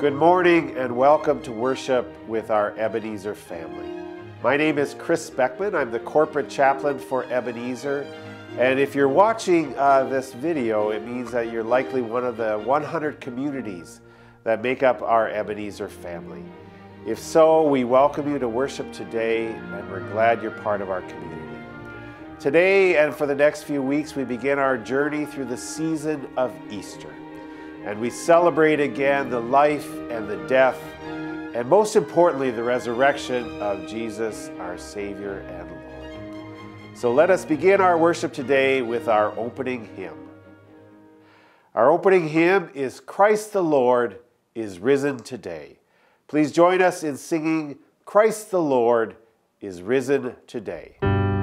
Good morning and welcome to worship with our Ebenezer family. My name is Chris Beckman. I'm the corporate chaplain for Ebenezer. And if you're watching this video, it means that you're likely one of the 100 communities that make up our Ebenezer family. If so, we welcome you to worship today, and we're glad you're part of our community. Today and for the next few weeks, we begin our journey through the season of Easter. And we celebrate again the life and the death, and most importantly, the resurrection of Jesus, our Savior and Lord. So let us begin our worship today with our opening hymn. Our opening hymn is "Christ the Lord is Risen Today." Please join us in singing "Christ the Lord is Risen Today."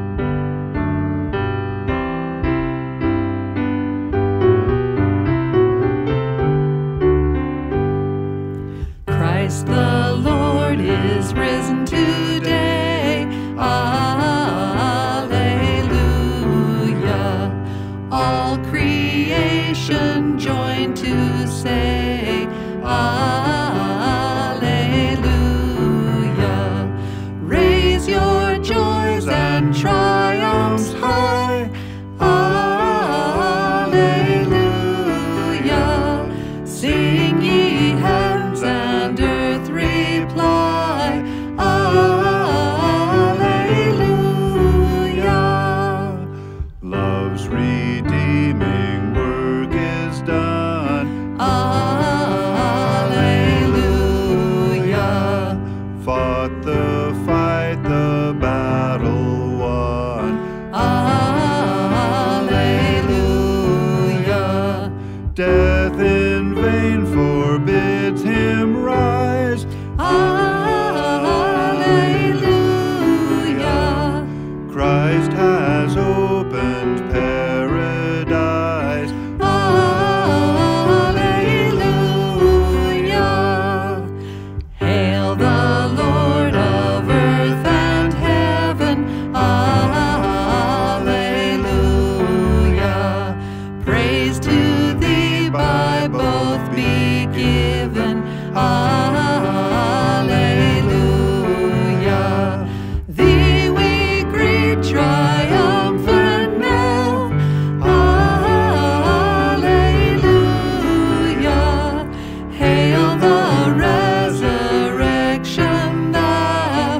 Christ the Lord is risen today. Alleluia. All creation join to say, Alleluia. Raise your joys and triumphs high. Alleluia. Sing ye heavens and earth reply, Alleluia. Love's redeeming work is done, Alleluia. fought the fight, the battle won, Alleluia. death in vain forbids him rise, Alleluia. Christ has opened paradise, Alleluia. Hail the Lord of earth and heaven, Alleluia. Praise to thee by both be given, Alleluia. Thee we greet triumphant now, Alleluia. Hail the resurrection thou,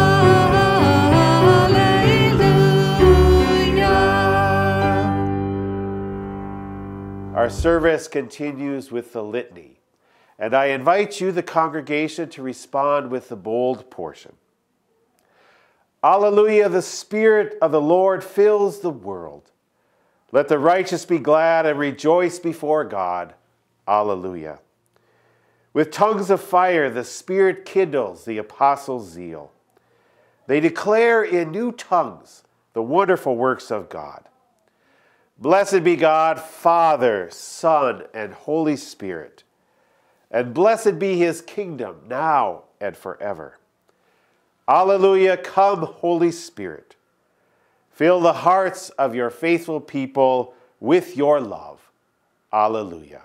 Alleluia. Our service continues with the litany, and I invite you, the congregation, to respond with the bold portion. Alleluia, the Spirit of the Lord fills the world. Let the righteous be glad and rejoice before God. Alleluia. With tongues of fire, the Spirit kindles the apostles' zeal. They declare in new tongues the wonderful works of God. Blessed be God, Father, Son, and Holy Spirit. And blessed be his kingdom now and forever. Alleluia, come, Holy Spirit. Fill the hearts of your faithful people with your love. Alleluia.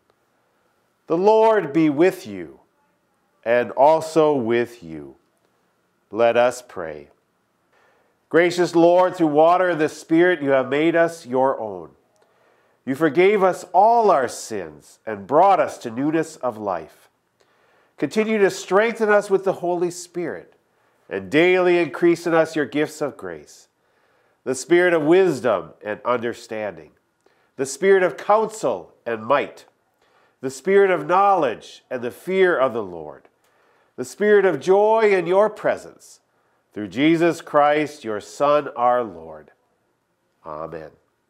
The Lord be with you, and also with you. Let us pray. Gracious Lord, through water and the Spirit, you have made us your own. You forgave us all our sins and brought us to newness of life. Continue to strengthen us with the Holy Spirit and daily increase in us your gifts of grace, the spirit of wisdom and understanding, the spirit of counsel and might, the spirit of knowledge and the fear of the Lord, the spirit of joy in your presence, through Jesus Christ, your Son, our Lord. Amen.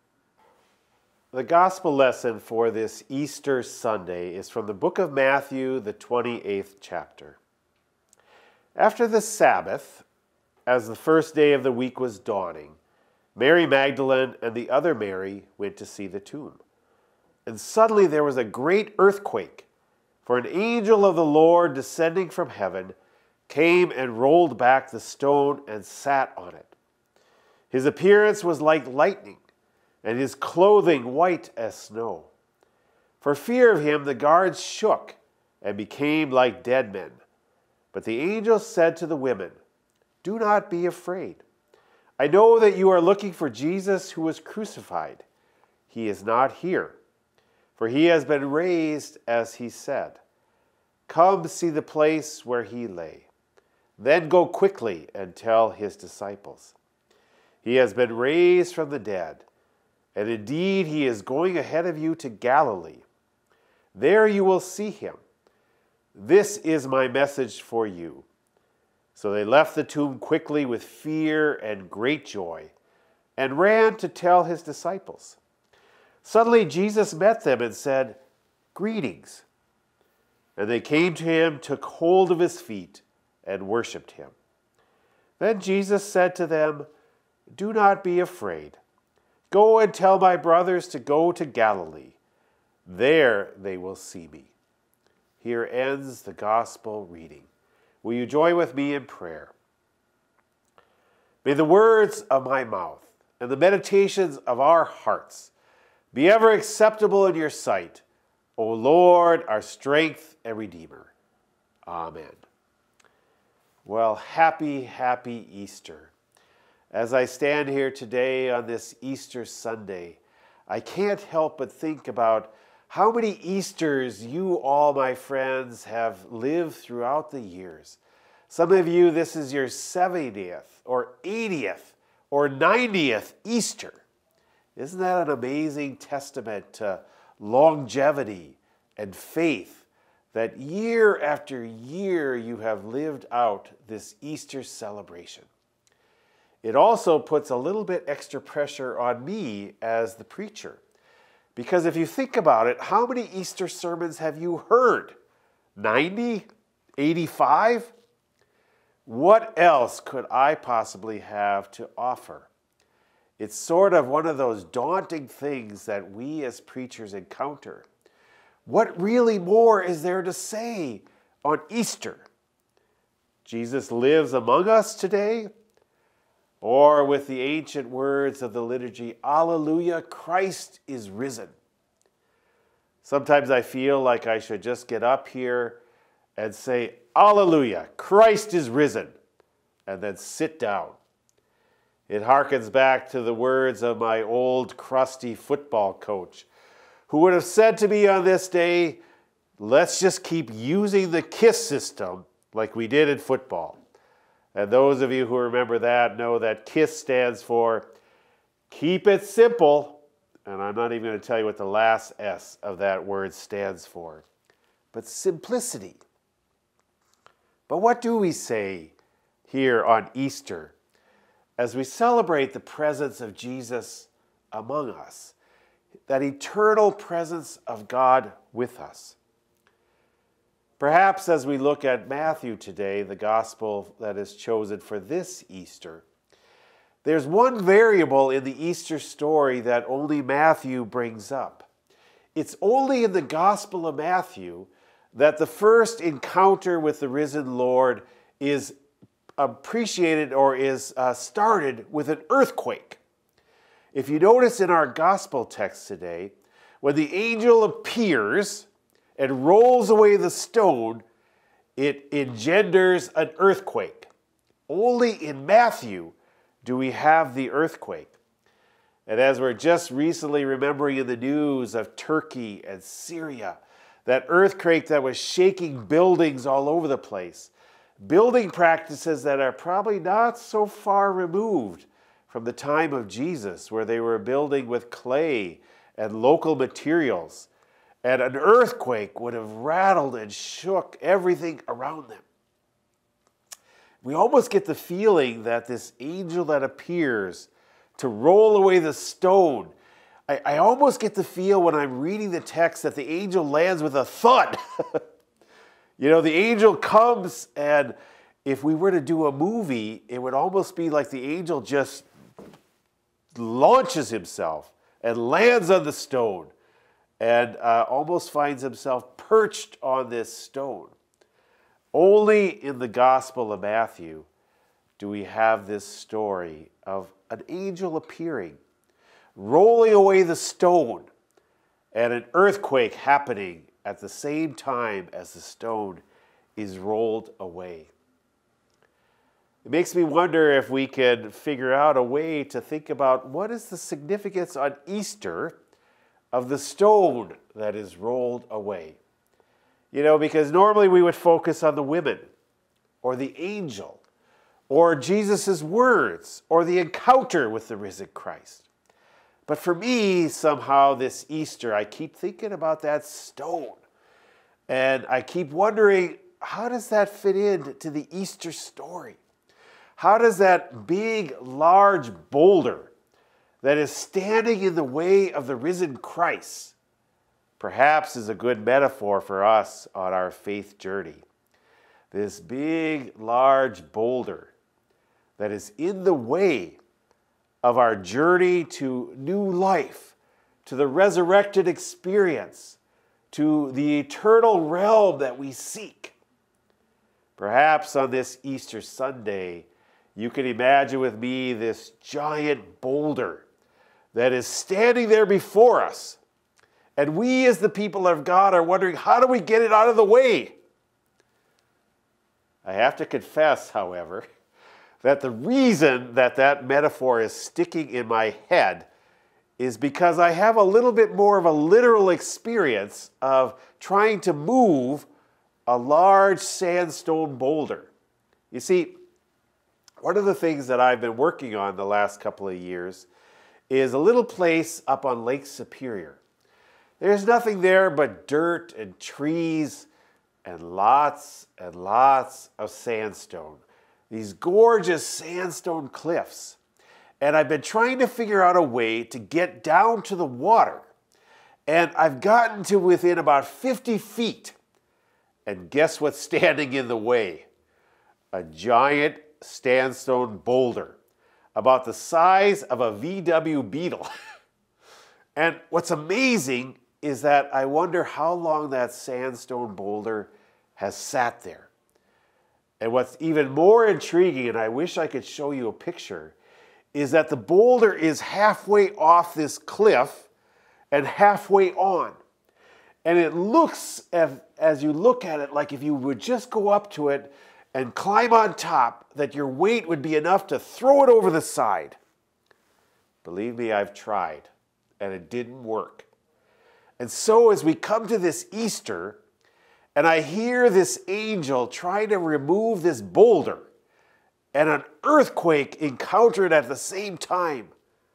The gospel lesson for this Easter Sunday is from the book of Matthew, the 28th chapter. After the Sabbath, as the first day of the week was dawning, Mary Magdalene and the other Mary went to see the tomb. And suddenly there was a great earthquake, for an angel of the Lord descending from heaven came and rolled back the stone and sat on it. His appearance was like lightning, and his clothing white as snow. For fear of him, the guards shook and became like dead men. But the angel said to the women, "Do not be afraid. I know that you are looking for Jesus who was crucified. He is not here, for he has been raised as he said. Come see the place where he lay. Then go quickly and tell his disciples. He has been raised from the dead, and indeed he is going ahead of you to Galilee. There you will see him. This is my message for you." So they left the tomb quickly with fear and great joy, and ran to tell his disciples. Suddenly Jesus met them and said, "Greetings." And they came to him, took hold of his feet, and worshipped him. Then Jesus said to them, "Do not be afraid. Go and tell my brothers to go to Galilee. There they will see me." Here ends the gospel reading. Will you join with me in prayer? May the words of my mouth and the meditations of our hearts be ever acceptable in your sight, O Lord, our strength and Redeemer. Amen. Well, happy Easter. As I stand here today on this Easter Sunday, I can't help but think about how many Easters you all, my friends, have lived throughout the years. Some of you, this is your 70th or 80th or 90th Easter. Isn't that an amazing testament to longevity and faith that year after year you have lived out this Easter celebration? It also puts a little bit extra pressure on me as the preacher. Because if you think about it, how many Easter sermons have you heard? 90? 85? What else could I possibly have to offer? It's sort of one of those daunting things that we as preachers encounter. What really more is there to say on Easter? Jesus lives among us today? Or with the ancient words of the liturgy, Alleluia, Christ is risen. Sometimes I feel like I should just get up here and say, Alleluia, Christ is risen, and then sit down. It harkens back to the words of my old crusty football coach, who would have said to me on this day, let's just keep using the KISS system like we did in football. And those of you who remember that know that KISS stands for Keep It Simple. And I'm not even going to tell you what the last S of that word stands for. But simplicity. But what do we say here on Easter as we celebrate the presence of Jesus among us? That eternal presence of God with us. Perhaps as we look at Matthew today, the gospel that is chosen for this Easter, there's one variable in the Easter story that only Matthew brings up. It's only in the Gospel of Matthew that the first encounter with the risen Lord is appreciated or is started with an earthquake. If you notice in our gospel text today, when the angel appears and rolls away the stone, it engenders an earthquake. Only in Matthew do we have the earthquake. And as we're just recently remembering in the news of Turkey and Syria, that earthquake that was shaking buildings all over the place, building practices that are probably not so far removed from the time of Jesus, where they were building with clay and local materials, and an earthquake would have rattled and shook everything around them. We almost get the feeling that this angel that appears to roll away the stone, I almost get the feel when I'm reading the text that the angel lands with a thud. You know, the angel comes, and if we were to do a movie, it would almost be like the angel just launches himself and lands on the stone and almost finds himself perched on this stone. Only in the Gospel of Matthew do we have this story of an angel appearing, rolling away the stone, and an earthquake happening at the same time as the stone is rolled away. It makes me wonder if we could figure out a way to think about what is the significance on Easter of the stone that is rolled away. You know, because normally we would focus on the women or the angel or Jesus' words or the encounter with the risen Christ. But for me, somehow this Easter, I keep thinking about that stone. And I keep wondering, how does that fit into the Easter story? How does that big, large boulder that is standing in the way of the risen Christ perhaps is a good metaphor for us on our faith journey? This big, large boulder that is in the way of our journey to new life, to the resurrected experience, to the eternal realm that we seek. Perhaps on this Easter Sunday, you can imagine with me this giant boulder that is standing there before us. And we as the people of God are wondering, how do we get it out of the way? I have to confess, however, that the reason that that metaphor is sticking in my head is because I have a little bit more of a literal experience of trying to move a large sandstone boulder. You see, one of the things that I've been working on the last couple of years is a little place up on Lake Superior. There's nothing there but dirt and trees and lots of sandstone. These gorgeous sandstone cliffs. And I've been trying to figure out a way to get down to the water. And I've gotten to within about 50 feet. And guess what's standing in the way? A giant sandstone boulder about the size of a VW Beetle. And what's amazing is that I wonder how long that sandstone boulder has sat there. And what's even more intriguing, and I wish I could show you a picture, is that the boulder is halfway off this cliff and halfway on. And it looks, as you look at it, like if you would just go up to it and climb on top, that your weight would be enough to throw it over the side. Believe me, I've tried, and it didn't work. And so as we come to this Easter, and I hear this angel trying to remove this boulder, and an earthquake encountered at the same time,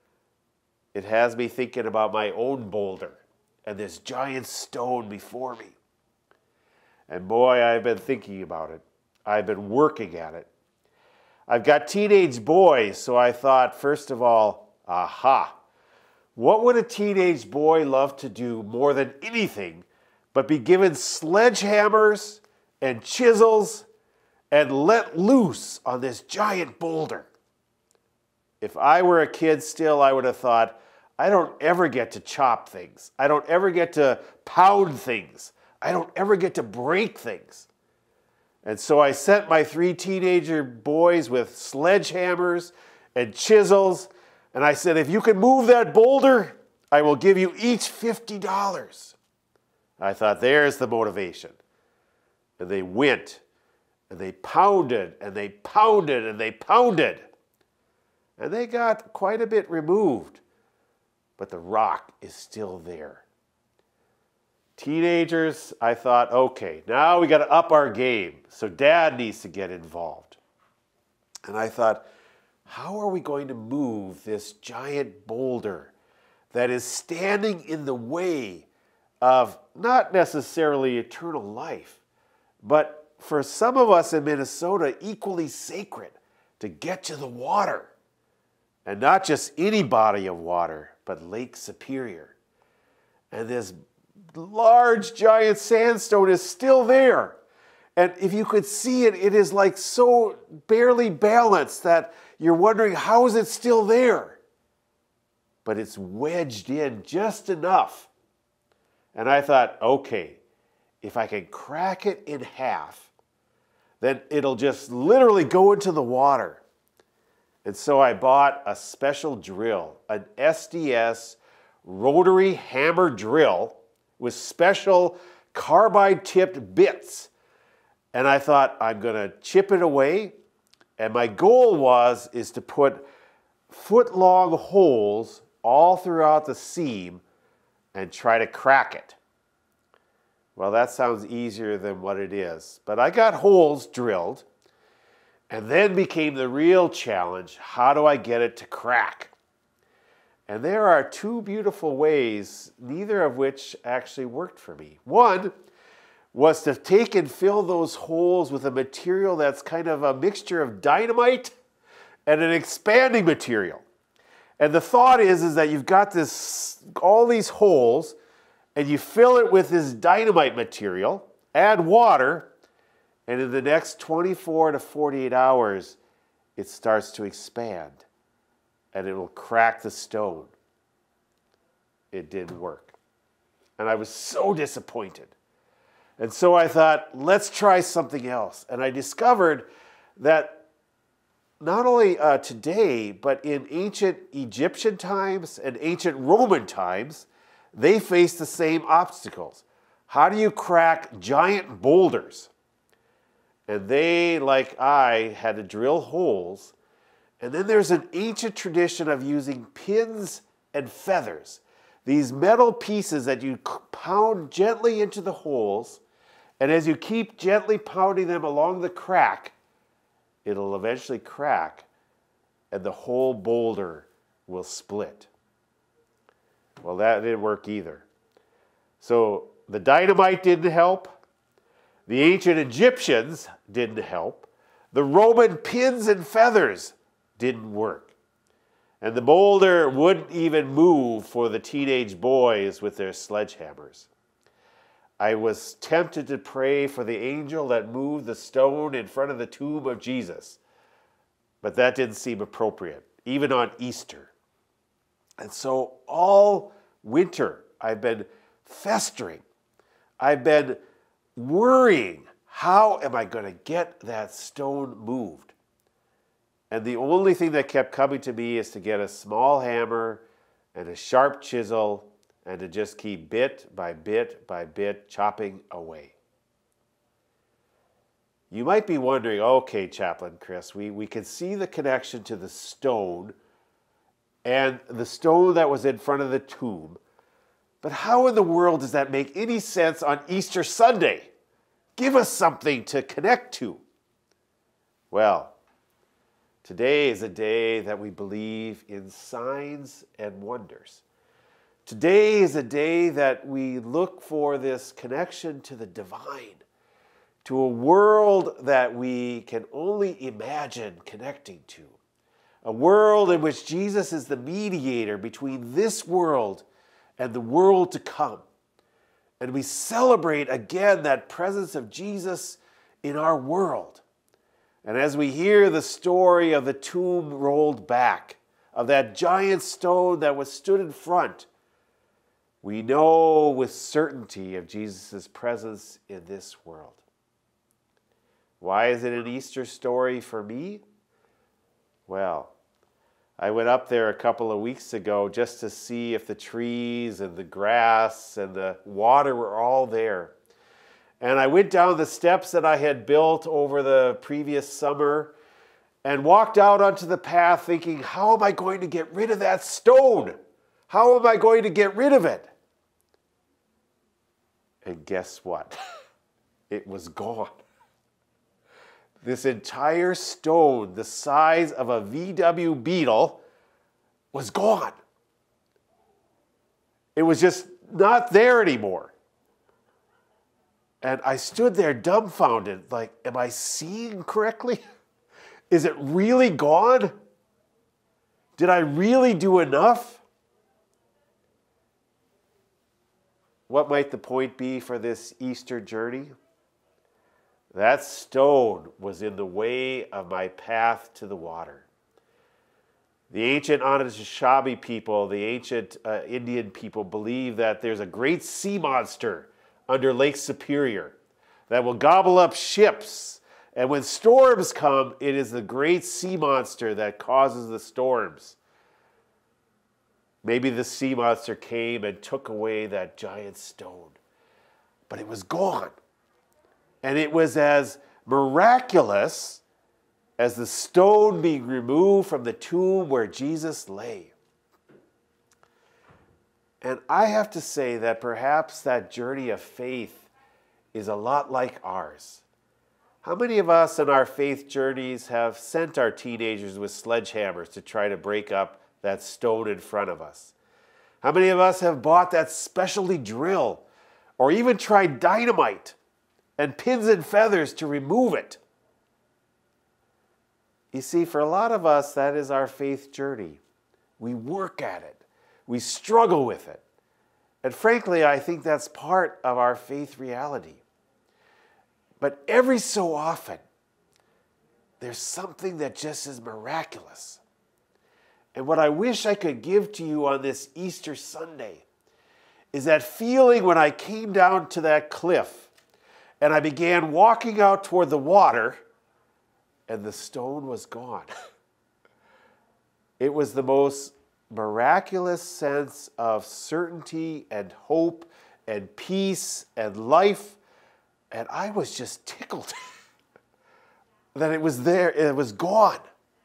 it has me thinking about my own boulder and this giant stone before me. And boy, I've been thinking about it. I've been working at it. I've got teenage boys, so I thought, first of all, aha, what would a teenage boy love to do more than anything but be given sledgehammers and chisels and let loose on this giant boulder? If I were a kid still, I would have thought, I don't ever get to chop things. I don't ever get to pound things. I don't ever get to break things. And so I sent my 3 teenager boys with sledgehammers and chisels, and I said, if you can move that boulder, I will give you each $50. I thought, there's the motivation. And they went, and they pounded, and they pounded, and they pounded. And they got quite a bit removed, but the rock is still there. Teenagers, I thought, okay, now we got to up our game, so Dad needs to get involved. And I thought, how are we going to move this giant boulder that is standing in the way of not necessarily eternal life, but for some of us in Minnesota, equally sacred, to get to the water? And not just any body of water, but Lake Superior. And this large giant sandstone is still there. And if you could see it, it is like so barely balanced that you're wondering, how is it still there? But it's wedged in just enough. And I thought, okay, if I can crack it in half, then it'll just literally go into the water. And so I bought a special drill, an SDS rotary hammer drill with special carbide-tipped bits. And I thought, I'm going to chip it away. And my goal is to put foot-long holes all throughout the seam and try to crack it. Well, that sounds easier than what it is. But I got holes drilled, and then became the real challenge. How do I get it to crack? And there are two beautiful ways, neither of which actually worked for me. One was to take and fill those holes with a material that's kind of a mixture of dynamite and an expanding material. And the thought is that you've got all these holes, and you fill it with this dynamite material, add water, and in the next 24 to 48 hours, it starts to expand, and it will crack the stone. It didn't work. And I was so disappointed. And so I thought, let's try something else. And I discovered that not only today, but in ancient Egyptian times and ancient Roman times, they faced the same obstacles. How do you crack giant boulders? And they, like I, had to drill holes. And then there's an ancient tradition of using pins and feathers. These metal pieces that you pound gently into the holes, and as you keep gently pounding them along the crack, it'll eventually crack, and the whole boulder will split. Well, that didn't work either. So the dynamite didn't help. The ancient Egyptians didn't help. The Roman pins and feathers didn't work. And the boulder wouldn't even move for the teenage boys with their sledgehammers. I was tempted to pray for the angel that moved the stone in front of the tomb of Jesus, but that didn't seem appropriate, even on Easter. And so all winter, I've been festering. I've been worrying, how am I going to get that stone moved? And the only thing that kept coming to me is to get a small hammer and a sharp chisel and to just keep bit by bit by bit chopping away. You might be wondering, okay, Chaplain Chris, we can see the connection to the stone and the stone that was in front of the tomb, but how in the world does that make any sense on Easter Sunday? Give us something to connect to. Well, today is a day that we believe in signs and wonders. Today is a day that we look for this connection to the divine, to a world that we can only imagine connecting to. A world in which Jesus is the mediator between this world and the world to come. And we celebrate again that presence of Jesus in our world. And as we hear the story of the tomb rolled back, of that giant stone that was stood in front, we know with certainty of Jesus' presence in this world. Why is it an Easter story for me? Well, I went up there a couple of weeks ago just to see if the trees and the grass and the water were all there. And I went down the steps that I had built over the previous summer and walked out onto the path thinking, how am I going to get rid of that stone? How am I going to get rid of it? And guess what? It was gone. This entire stone, the size of a VW Beetle, was gone. It was just not there anymore. And I stood there dumbfounded, like, am I seeing correctly? Is it really gone? Did I really do enough? What might the point be for this Easter journey? That stone was in the way of my path to the water. The ancient Anishinaabe people, the ancient Indian people, believe that there's a great sea monster under Lake Superior that will gobble up ships. And when storms come, it is the great sea monster that causes the storms. Maybe the sea monster came and took away that giant stone. but it was gone. And it was as miraculous as the stone being removed from the tomb where Jesus lay. And I have to say that perhaps that journey of faith is a lot like ours. How many of us in our faith journeys have sent our teenagers with sledgehammers to try to break up that stone in front of us? How many of us have bought that specialty drill or even tried dynamite and pins and feathers to remove it? You see, for a lot of us, that is our faith journey. We work at it. We struggle with it. And frankly, I think that's part of our faith reality. But every so often, there's something that just is miraculous. And what I wish I could give to you on this Easter Sunday is that feeling when I came down to that cliff and I began walking out toward the water and the stone was gone. It was the most miraculous sense of certainty and hope and peace and life. And I was just tickled that it was there, it was gone.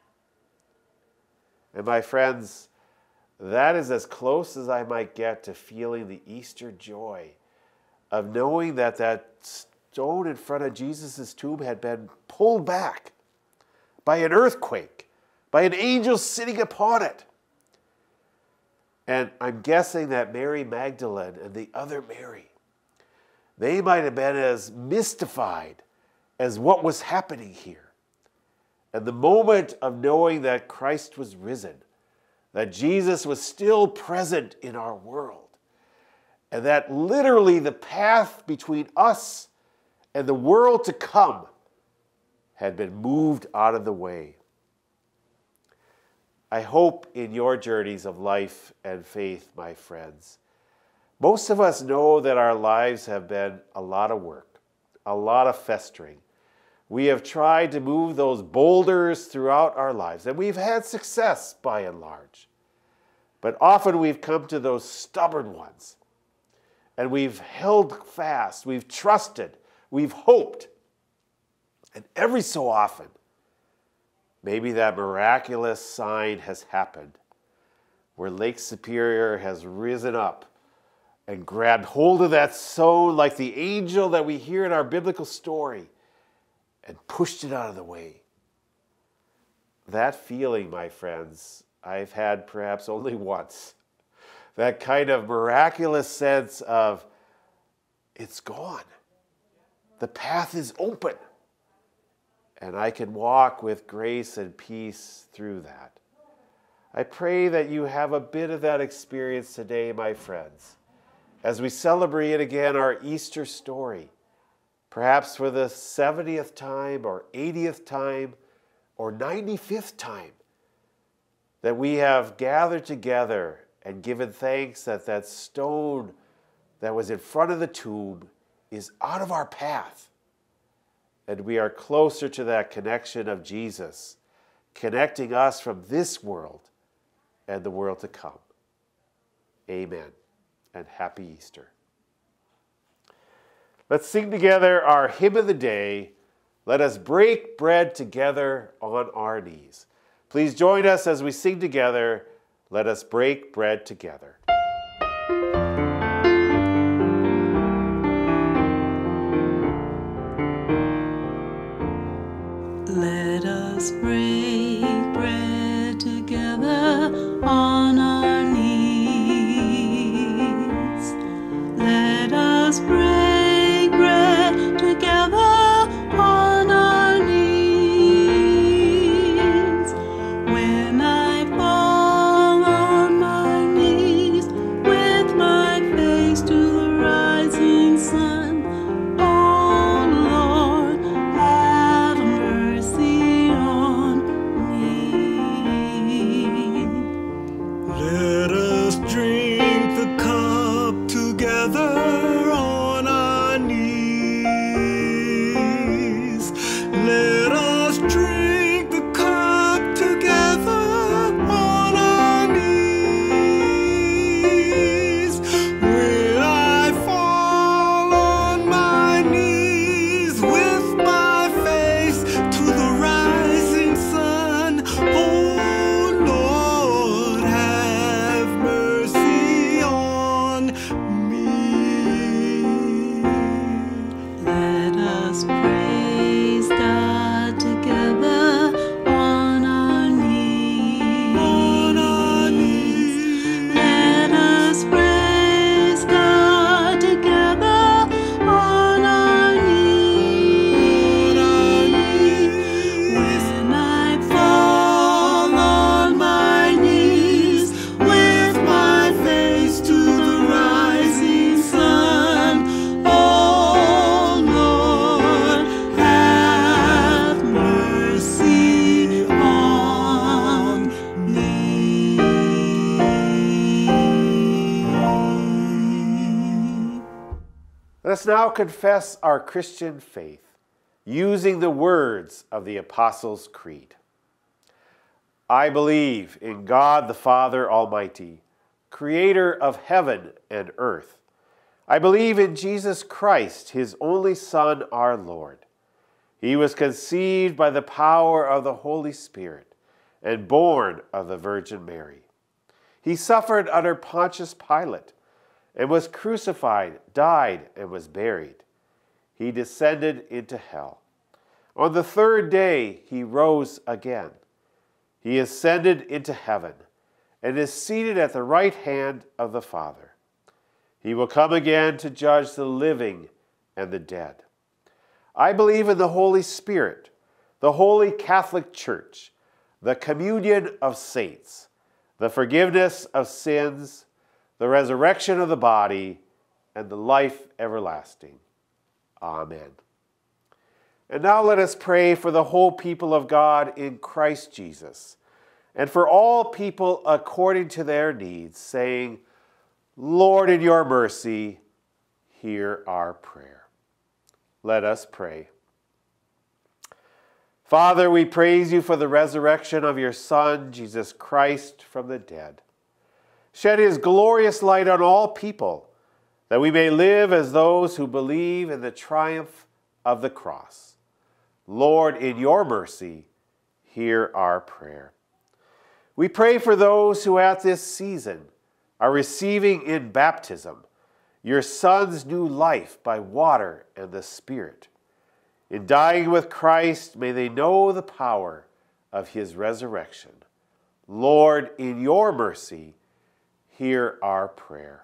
And my friends, that is as close as I might get to feeling the Easter joy of knowing that that stone in front of Jesus' tomb had been pulled back by an earthquake, by an angel sitting upon it. And I'm guessing that Mary Magdalene and the other Mary, they might have been as mystified as what was happening here. And the moment of knowing that Christ was risen, that Jesus was still present in our world, and that literally the path between us and the world to come had been moved out of the way. I hope in your journeys of life and faith, my friends, most of us know that our lives have been a lot of work, a lot of festering. We have tried to move those boulders throughout our lives, and we've had success by and large. But often we've come to those stubborn ones, and we've held fast, we've trusted, we've hoped. And every so often, maybe that miraculous sign has happened where Lake Superior has risen up and grabbed hold of that stone like the angel that we hear in our biblical story and pushed it out of the way. That feeling, my friends, I've had perhaps only once. That kind of miraculous sense of, it's gone. The path is open. And I can walk with grace and peace through that. I pray that you have a bit of that experience today, my friends, as we celebrate again our Easter story, perhaps for the 70th time or 80th time or 95th time, that we have gathered together and given thanks that that stone that was in front of the tomb is out of our path. And we are closer to that connection of Jesus, connecting us from this world and the world to come. Amen, and happy Easter. Let's sing together our hymn of the day, Let Us Break Bread Together on Our Knees. Please join us as we sing together, Let Us Break Bread Together. Let us break bread together on our knees. Let us break bread together on our knees. When I fall on my knees with my face to the rising sun, oh Lord, have mercy on me. Let us drink the cup together on our knees. Let us drink the cup together on our knees. When I fall on us now confess our Christian faith using the words of the Apostles' Creed. I believe in God the Father Almighty, creator of heaven and earth. I believe in Jesus Christ, his only Son, our Lord. He was conceived by the power of the Holy Spirit and born of the Virgin Mary. He suffered under Pontius Pilate and was crucified, died, and was buried. He descended into hell. On the third day, he rose again. He ascended into heaven and is seated at the right hand of the Father. He will come again to judge the living and the dead. I believe in the Holy Spirit, the Holy Catholic Church, the communion of saints, the forgiveness of sins, the resurrection of the body, and the life everlasting. Amen. And now let us pray for the whole people of God in Christ Jesus, and for all people according to their needs, saying, Lord, in your mercy, hear our prayer. Let us pray. Father, we praise you for the resurrection of your Son, Jesus Christ, from the dead. Shed his glorious light on all people, that we may live as those who believe in the triumph of the cross. Lord, in your mercy, hear our prayer. We pray for those who at this season are receiving in baptism your Son's new life by water and the Spirit. In dying with Christ, may they know the power of his resurrection. Lord, in your mercy, hear our prayer.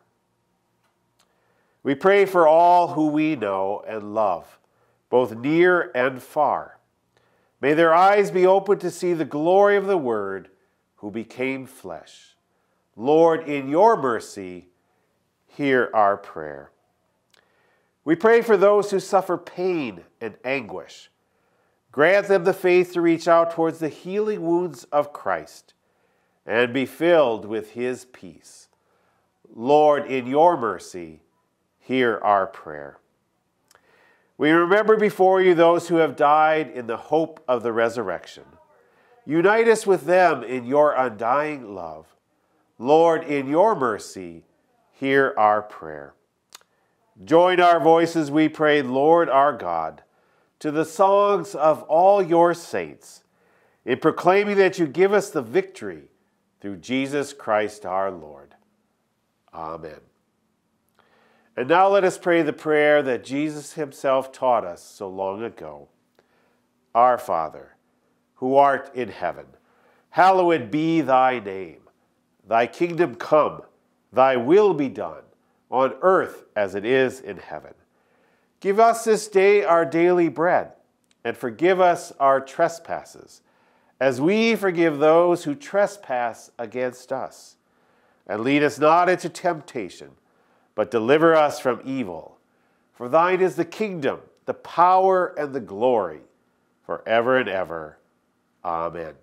We pray for all who we know and love, both near and far. May their eyes be open to see the glory of the Word who became flesh. Lord, in your mercy, hear our prayer. We pray for those who suffer pain and anguish. Grant them the faith to reach out towards the healing wounds of Christ and be filled with his peace. Lord, in your mercy, hear our prayer. We remember before you those who have died in the hope of the resurrection. Unite us with them in your undying love. Lord, in your mercy, hear our prayer. Join our voices, we pray, Lord our God, to the songs of all your saints, in proclaiming that you give us the victory through Jesus Christ our Lord. Amen. And now let us pray the prayer that Jesus himself taught us so long ago. Our Father, who art in heaven, hallowed be thy name. Thy kingdom come, thy will be done, on earth as it is in heaven. Give us this day our daily bread, and forgive us our trespasses, as we forgive those who trespass against us. And lead us not into temptation, but deliver us from evil. For thine is the kingdom, the power, and the glory, forever and ever. Amen.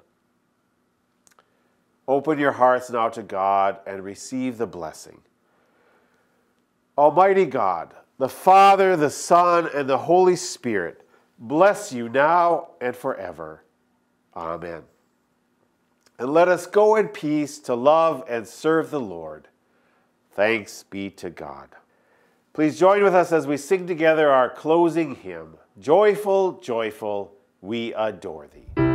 Open your hearts now to God and receive the blessing. Almighty God, the Father, the Son, and the Holy Spirit, bless you now and forever. Amen. And let us go in peace to love and serve the Lord. Thanks be to God. Please join with us as we sing together our closing hymn, Joyful, Joyful, We Adore Thee.